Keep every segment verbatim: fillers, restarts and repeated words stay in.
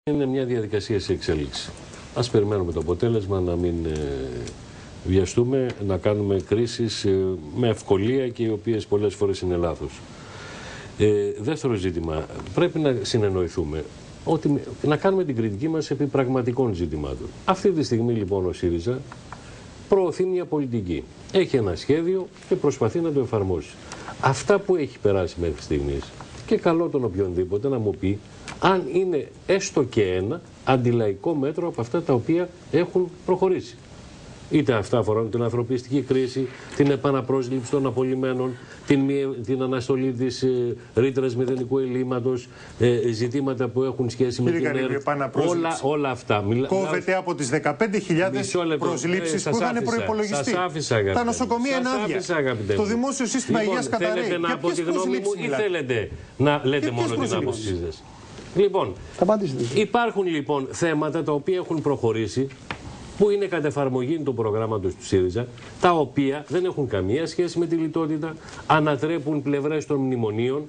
Είναι μια διαδικασία σε εξέλιξη. Ας περιμένουμε το αποτέλεσμα, να μην ε, βιαστούμε, να κάνουμε κρίσεις ε, με ευκολία και οι οποίες πολλές φορές είναι λάθος. Ε, δεύτερο ζήτημα, πρέπει να συνεννοηθούμε ότι να κάνουμε την κριτική μας επί πραγματικών ζητημάτων. Αυτή τη στιγμή λοιπόν ο ΣΥΡΙΖΑ προωθεί μια πολιτική. Έχει ένα σχέδιο και προσπαθεί να το εφαρμόσει. Αυτά που έχει περάσει μέχρι στιγμής, και καλό τον οποιονδήποτε να μου πει αν είναι έστω και ένα αντιλαϊκό μέτρο από αυτά τα οποία έχουν προχωρήσει. Είτε αυτά αφορούν την ανθρωπιστική κρίση, την επαναπρόσληψη των απολυμένων, την, την αναστολή της ε, ρήτρας μηδενικού ελλείμματος, ε, ζητήματα που έχουν σχέση με την ΕΡΤ, όλα, όλα αυτά. Κόβεται από τις δεκαπέντε χιλιάδες προσλήψεις ε, που είχαν προϋπολογιστεί. Τα νοσοκομεία είναι άδεια. Το δημόσιο σύστημα λοιπόν, υγείας καταρρέει. Θέλετε να πω τη γνώμη μου ή θέλετε να λέτε μόνο την άποψή σας? Λοιπόν, υπάρχουν λοιπόν θέματα τα οποία έχουν προχωρήσει, που είναι κατ' εφαρμογή του προγράμματος του ΣΥΡΙΖΑ, τα οποία δεν έχουν καμία σχέση με τη λιτότητα, ανατρέπουν πλευρές των μνημονίων,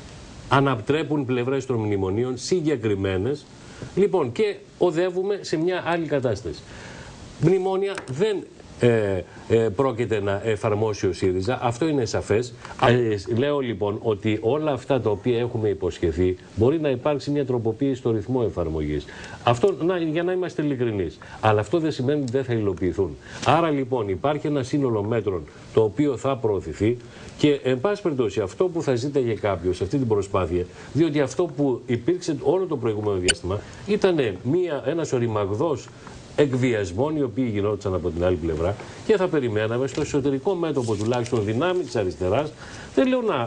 ανατρέπουν πλευρές των μνημονίων συγκεκριμένες, λοιπόν, και οδεύουμε σε μια άλλη κατάσταση. Μνημόνια δεν ε, ε, πρόκειται να εφαρμόσει ο ΣΥΡΙΖΑ, αυτό είναι σαφές. Ε, λέω λοιπόν ότι όλα αυτά τα οποία έχουμε υποσχεθεί μπορεί να υπάρξει μια τροποποίηση στο ρυθμό εφαρμογής. Αυτό να, για να είμαστε ειλικρινείς. Αλλά αυτό δεν σημαίνει ότι δεν θα υλοποιηθούν. Άρα λοιπόν υπάρχει ένα σύνολο μέτρων το οποίο θα προωθηθεί και εν πάση περιπτώσει αυτό που θα ζήταγε κάποιος σε αυτή την προσπάθεια, διότι αυτό που υπήρξε όλο το προηγούμενο διάστημα ήταν μια, ένας οριμαγδός εκβιασμών οι οποίοι γινόντουσαν από την άλλη πλευρά και θα περιμέναμε στο εσωτερικό μέτωπο τουλάχιστον δυνάμει της αριστεράς. Δεν λέω να,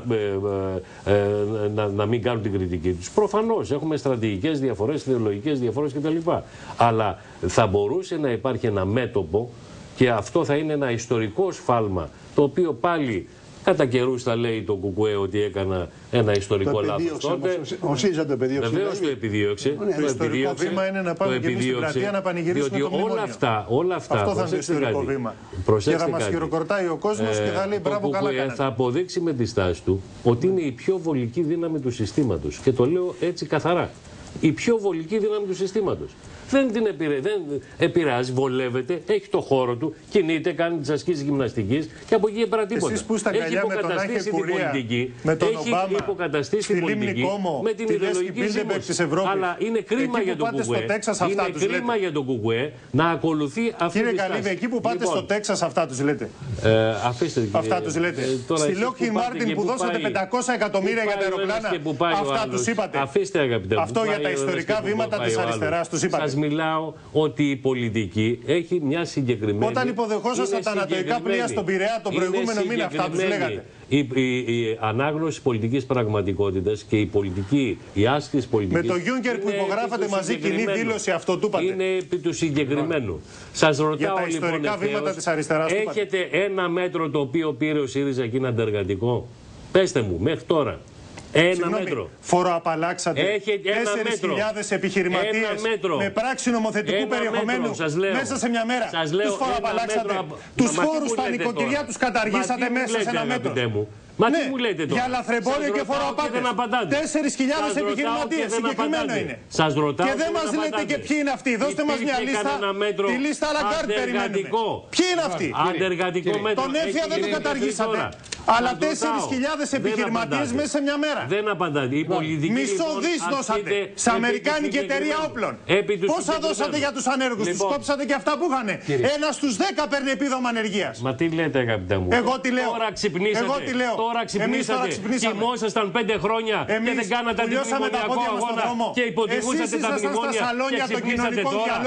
ε, ε, να, να μην κάνουν την κριτική τους. Προφανώς έχουμε στρατηγικές διαφορές, ιδεολογικές διαφορές κτλ. Αλλά θα μπορούσε να υπάρχει ένα μέτωπο και αυτό θα είναι ένα ιστορικό σφάλμα το οποίο πάλι κατά καιρούς θα λέει το Κουκουέ ότι έκανα ένα ιστορικό λάθος τότε. Ο ΣΥΡΙΖΑ το επιδίωξε. Βεβαίως το επιδίωξε. Το ιστορικό βήμα είναι να πάμε και εμείς στην πλατεία να πανηγυρίσουμε το μνημόνιο. Όλα αυτά, όλα αυτά. Αυτό θα είναι το ιστορικό βήμα. Και θα μας χειροκροτάει ο κόσμος και θα λέει μπράβο, καλά κάνατε. Θα αποδείξει με τη στάση του ότι είναι η πιο βολική δύναμη του συστήματος. Και το λέω έτσι καθαρά. Η πιο βολική δύναμη του συστήματος. Δεν την επηρε... δεν επηρεάζει, βολεύεται, έχει το χώρο του, κινείται, κάνει τις ασκήσεις γυμναστικής και από εκεί πέρα τίποτα. Εσείς που στα καλιά με τον Άχε Κουρία, με τον έχει Ομπάμα, υποκαταστήσει την πολιτική Κόμο, με την ιδεολογική σύμβαση. Αλλά είναι κρίμα για τον Κουκουέ. Είναι κρίμα για τον Κουκουέ να ακολουθεί αυτή Κύριε τη στάση. Καλύβη, εκεί που πάτε στο Τέξας αυτά τους λέτε. Αφήστε αυτά τους λέτε. Στη Lockheed Martin που δώσατε πεντακόσια εκατομμύρια για τα αεροπλάνα, αυτά τους είπατε. Αυτό για τα ιστορικά βήματα της αριστεράς τους είπατε. Μιλάω ότι η πολιτική έχει μια συγκεκριμένη. Όταν υποδεχόσασταν τα ανατοϊκά πλοία στον Πειραιά τον προηγούμενο μήνα, αυτά τους λέγατε. Η, η, η ανάγνωση πολιτικής πραγματικότητας και η πολιτική, η άσκηση πολιτικής. Με το Γιούνκερ που υπογράφατε μαζί κοινή δήλωση, αυτό του είπατε. Είναι επί του συγκεκριμένου. Σας ρωτάω για τα λοιπόν ιστορικά ευθέως, βήματα της αριστεράς. έχετε ένα μέτρο το οποίο πήρε ο ΣΥΡΙΖΑ και είναι αντεργατικό? Πέστε μου, μέχρι τώρα. Ένα Συγγνώμη, μέτρο. Φοροαπαλλάξατε τέσσερις χιλιάδες επιχειρηματίες με πράξη νομοθετικού ένα περιεχομένου λέω, μέσα σε μια μέρα. Σας λέω, τους φοροαπαλλάξατε. Τους φόρους στα νοικοκυριά τους καταργήσατε μέσα σε ένα μέτρο. Μα ναι, τι μου λέτε τώρα? Για λαθρεμπόριο και φοροαπάτες. τέσσερις χιλιάδες επιχειρηματίες συγκεκριμένο είναι. Σας ρωτάω και δεν μας λέτε και ποιοι είναι αυτοί. Δώστε μας μια λίστα. Τη λίστα Λαγκάρτ περιμένουμε. Ποιοι είναι αυτοί? Αντεργατικό μέτρο. Τον Έφια δεν το καταργήσατε. Αλλά τέσσερις χιλιάδες επιχειρηματίες μέσα σε μια μέρα. Δεν απαντάτε. Η πολιτική. Μισό δις δώσατε σε αμερικάνικη εταιρεία όπλων. Πόσα δώσατε για τους ανέργους? Τους κόψατε και αυτά που είχαν. Ένα στους δέκα παίρνει επίδομα ανεργίας. Μα τι λέτε, αγαπητέ μου? Εγώ τι λέω? Τώρα ξυπνήσατε. Τώρα ξυπνήσατε. Κοιμόσασταν πέντε χρόνια και δεν κάνατε αντιμνημονιακό αγώνα και υποτιμούσατε τα μνημόνια και ξυπνήσατε τώρα.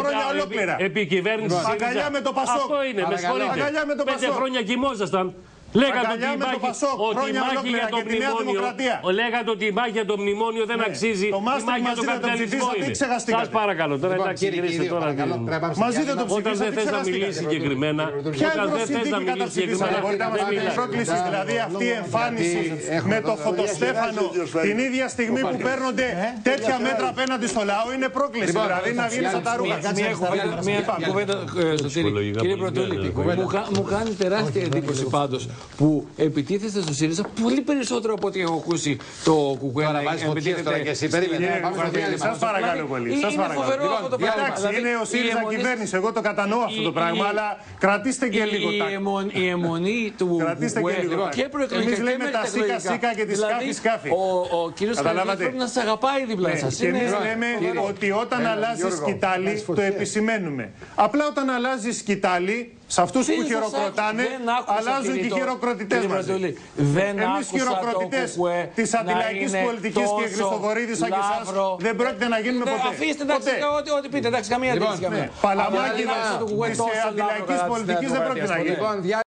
Επί κυβέρνηση ΣΥΡΙΖΑ. Αυτό είναι, με συγχωρείτε. Πέντε χρόνια κοιμόσασταν. Λέγατε ότι η μάχη για το μνημόνιο, λέγατε ότι η μάχη για το μνημόνιο δεν αξίζει, η μάχη για τον καπιταλισμό είναι. Σας παρακαλώ, τώρα εντάξει, γυρίστε τώρα. Μαζί δεν το ψηφίσατε. Όταν δεν θες να μιλήσεις συγκεκριμένα, όταν δεν θες να μιλήσεις συγκεκριμένα, δεν μιλάς. Δηλαδή αυτή η εμφάνιση με το Φωτοστέφανο την ίδια στιγμή που παίρνονται τέτοια μέτρα απέναντι στο λαό είναι πρόκληση. Δηλαδή να βγεις από τα ρούχα. Μια κουβέντα, κύριε Πρωτούλη, μου κάνει τεράστια εντύπωση πάντως που επιτίθεστε στο ΣΥΡΙΖΑ πολύ περισσότερο από ό,τι έχω ακούσει το Κουκουέ. Τώρα βάζεις φωτιές τώρα και εσύ. Περίμενε. Σας παρακαλώ πολύ. Είναι φοβερό αυτό το πράγμα. Εντάξει, είναι ο ΣΥΡΙΖΑ κυβέρνηση. Εγώ το κατανοώ αυτό το πράγμα, αλλά κρατήστε και λίγο τάκτ. Η αιμονή του Κουκουέ και προεκλογικά. Εμείς λέμε τα σίκα σίκα και τη σκάφη σκάφη. Ο κύριος Καραγιάννης πρέπει να σας αγαπάει δίπλα σας. Και εμείς λέμε ότι όταν αλλάζει σκητάλη το επισημαίνουμε. Απλά όταν αλλάζει σκητάλη, σε αυτούς που χειροκροτάνε, αλλάζουν και οι χειροκροτητές μας. Εμείς χειροκροτητές της αντιλαϊκής πολιτικής και Χριστοδωρίδης σαν και εσάς δεν πρόκειται να γίνουμε ποτέ. Αφήστε ό,τι πείτε, εντάξει, καμία αντίρρηση. Παλαμάκι της αντιλαϊκής πολιτικής δεν πρόκειται να γίνει.